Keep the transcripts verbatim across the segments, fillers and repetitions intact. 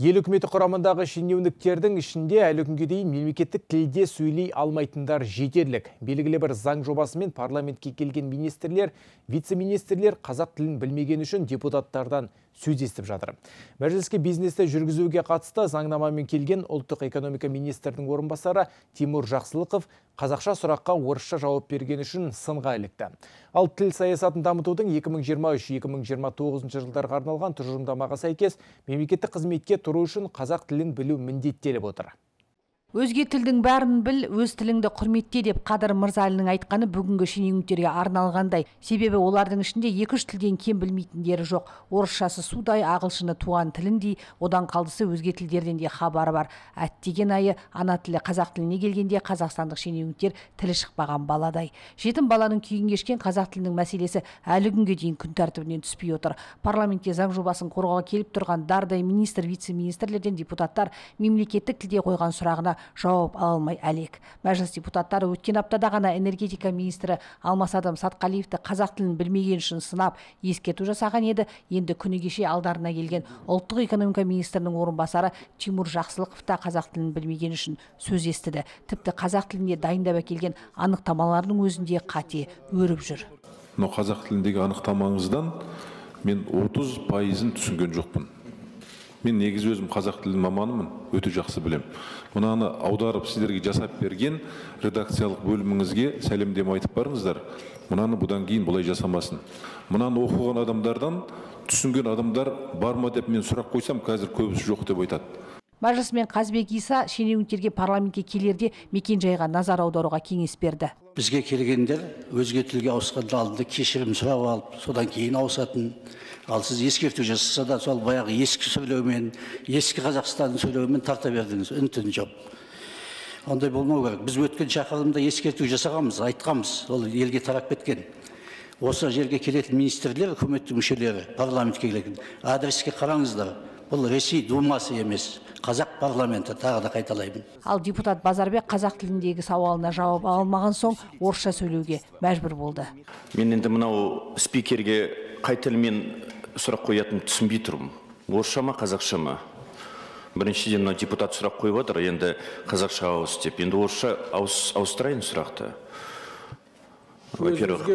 Ел үкіметі құрамындағы шенеуніктердің ішінде әлі күнге дейін мемлекеттік тілде сөйлей алмайтындар жетерлік. Белгілі бір заң жобасымен парламентке келген министрлер, вице-министрлер қазақ тілін білмеген үшін депутаттардан сөз естіп жатыр. Мәжіліске бизнесті жүргізуге қатысты заңнамамен келген ұлттық экономика министрдің орынбасары Тимур Жақсылықов қазақша сұраққа орысша жауап берген үшін сынға ілікті. Ал тіл саясатын дамытудың екі мың жиырма үш екі мың жиырма тоғызыншы жылдарға арналған тұжырымдамаға сәйкес мемлекеттік қызметке тұру үшін қазақ тілін білу міндеттеліп отыр. Өзге тілдің бәрін біл, өз тіліңді құрметте деп Қадыр Мырзалиннің айтқаны бүгінгі шенеуніктерге арналғандай. Себебі олардың ішінде екі-үш тілден кем білмейтіндері жоқ. Орысшасы судай, ағылшыны туған тіліндей, одан қалдысы өзге тілдерден де хабары бар. Әттеген айы ана тілі қазақ тіліне келгенде қазақстандық шенеуніктер тілі шықпаған баладай. Жетім баланың күйін кешкен қазақ тілінің мәселесі әлі күнге дейін күн тәртібінен түспей отыр. Парламентте заң жобасын қорғауға келіп тұрған дардай министр, вице-министрлерден депутаттар мемлекеттік тілде қойған сұрағына жауап ала алмай әлек. Мәжіліс депутаттары өткен аптада ғана энергетика министрі Алмасадам Сатқалиевті қазақ тілін білмеген үшін сынап ескерту жасаған еді. Енді күні кеше алдарына келген ұлттық экономика министрінің орынбасары Тимур Жақсылықов та қазақ тілін білмеген үшін сөз естіді. Тіпті қазақ тіліне дайындап әкелген анықтамалардың өзінде қате өріп жүр. Но қазақ тіліндегі анықтамаңыздан мен отыз пайызын түсінген жоқпын. Мен негізі өзім қазақ тілі маманымын, өте жақсы білем. Мұнаны аударып сіздерге жасап берген редакциялық бөліміңізге сәлемдем айтып барыңыздар. Мұнаны бұдан кейін бұлай жасамасын. Мұнаны оқыған адамдардан түсінген адамдар бар ма деп мен сұрақ қойсам, қазір көбісі жоқ деп айтады. Мәжілісмен Қазбек Иса шенеуніктерге парламентке келерде мекен жайға назар аударуға кеңес берді. Бізге келгендер өзге тілге ауысқанда алдында кешірім сұрап алып, содан кейін ауысатын. Ал сіз ескерту жасаса да сол баяғы ескі сөйлеумен, ескі Қазақстан сөйлеумен тарта бердіңіз, үн-түн жоқ. Ондай болмау керек. Біз өткен шақырылымда ескерту жасағанбыз, айтқанбыз, ол елге тарап кеткен. Осы жерге келетін министрлер, үкіметтің мүшелері, парламентке келетін адреске қараңыздар. Бұл Ресей Думасы емес, қазақ парламенті, тағы да қайталаймын. Ал депутат Базарбек қазақ тіліндегі сауалына жауап алмаған соң орысша сөйлеуге мәжбүр болды. Мен енді мынау спикерге қай тілмен сұрақ қоятын түсінбей тұрмын. Орысша ма, қазақша ма? Біріншіден мына депутат сұрақ қойып отыр, енді қазақша ауыс деп. Енді орысша ауыстырайын сұрақты. Во-первых,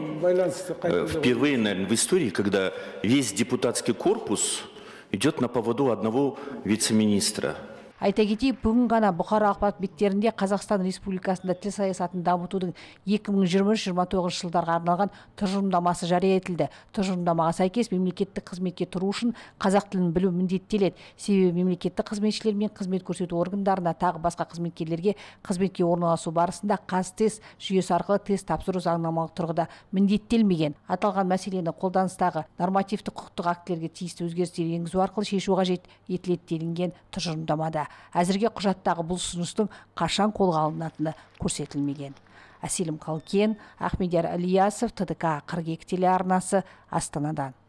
впервые, наверное, в истории, когда весь депутатский корпус идет на поводу одного вице-министра. Айта кетейік, бүгін ғана Бұқара ақпарат беттерінде Қазақстан Республикасында тіл саясатын дамытудың екі мың жиырма үш жиырма тоғызыншы жылдарға арналған тұжырымдамасы жария етілді. Тұжырымдамаға сәйкес мемлекеттік қызметке тұру үшін қазақ тілін білу міндеттеледі. Себебі мемлекеттік қызметшілер мен қызмет көрсету органдарына тағы басқа қызметкерлерге қызметке орналасу барысында қазтест жүйесі арқылы тест тапсыру заңнамалық тұрғыда міндеттелмеген. Аталған мәселені қолданыстағы нормативті құқықтық актілерге тиісті өзгерістер енгізу арқылы шешу қажет етіледі делінген тұжырымдамада. Әзірге құжаттағы бұл ұсыныстың қашан қолға алынатыны көрсетілмеген. Әселім Қалкен, Ахмедияр Ілиясов, Т Д К қырық екі телеарнасы, Астанадан.